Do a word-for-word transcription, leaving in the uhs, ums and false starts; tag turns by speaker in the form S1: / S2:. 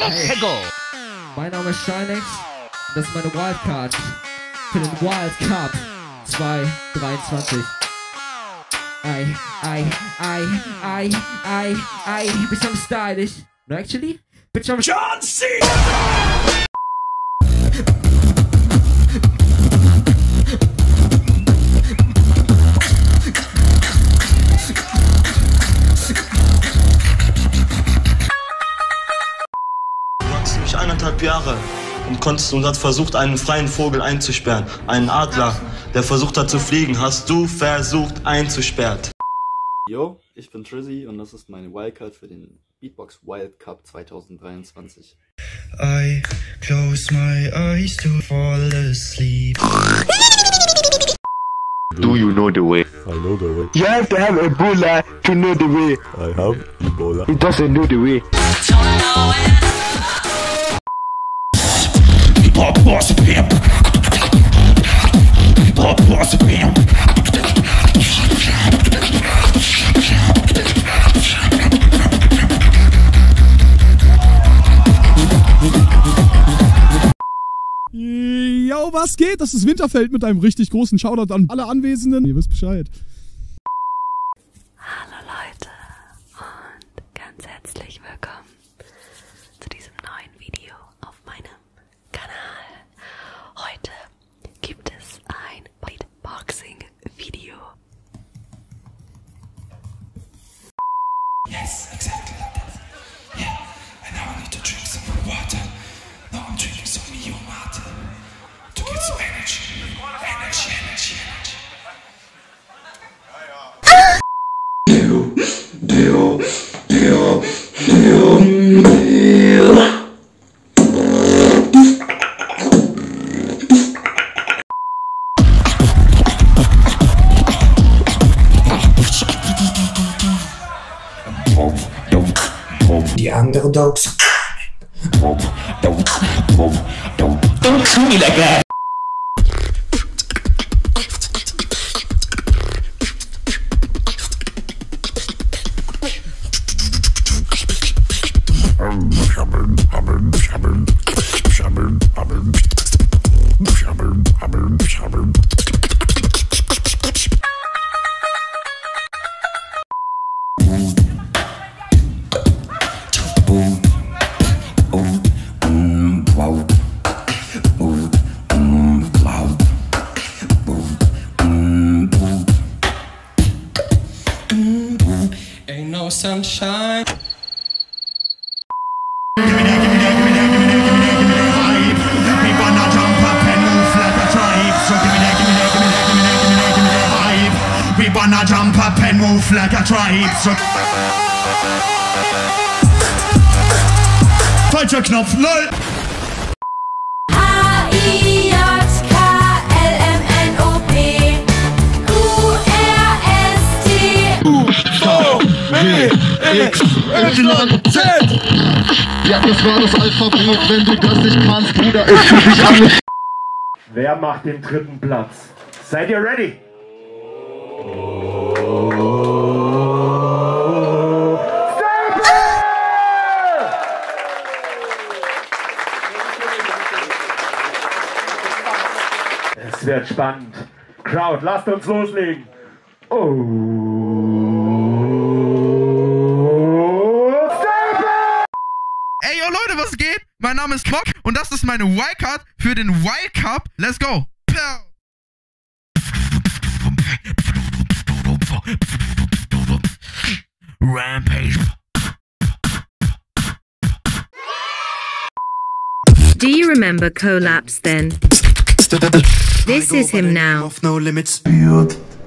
S1: Let's go!
S2: Mein Name ist Shinex und das ist meine Wildcard für den Wild Cup zwanzig dreiundzwanzig. Ei, ei, ei, ei, ei, ei, bitch I'm stylish. No actually, bitch I'm John C.
S3: Eineinhalb Jahre und konntest und hat versucht, einen freien Vogel einzusperren. Einen Adler, der versucht hat zu fliegen, hast du versucht einzusperren.
S4: Yo, ich bin Trizzy und das ist meine Wildcard für den Beatbox Wild Cup zwanzig dreiundzwanzig.
S5: I close my eyes to fall asleep.
S1: Do you know the way?
S6: I know the way.
S1: You have to have Ebola to know the way.
S6: I have Ebola.
S1: He doesn't know the way.
S7: Yo, was geht? Das ist Winterfeld mit einem richtig großen Shoutout an alle Anwesenden. Ihr wisst Bescheid.
S8: Hallo Leute und ganz herzlich willkommen zu diesem neuen Video auf meinem Kanal. Heute gibt es ein Beatboxing-Video.
S5: Yes, exactly like that. Yeah, and now I need to drink some more water. Now I'm drinking some Mio Mate to get some energy. Energy, energy, energy. Deo, Deo, Deo, Deo, Deo. Die Underdogs. Ain't no sunshine. We wanna jump up and move like a tribe. So falscher Knopf, lol.
S8: H I J K L M N O P Q R S T
S1: U V W X Y Z. Ja, das war das Alphabet. Wenn du das nicht kannst, Bruder, ist für dich alles.
S9: Wer macht den dritten Platz? Seid ihr ready? Es wird spannend. Crowd, lasst uns loslegen. Oh.
S10: Ey, yo Leute, was geht? Mein Name ist Klock und das ist meine Wildcard für den Wild Cup. Let's go. Rampage.
S11: Do you remember Collapse then? This is him now.
S5: No limits.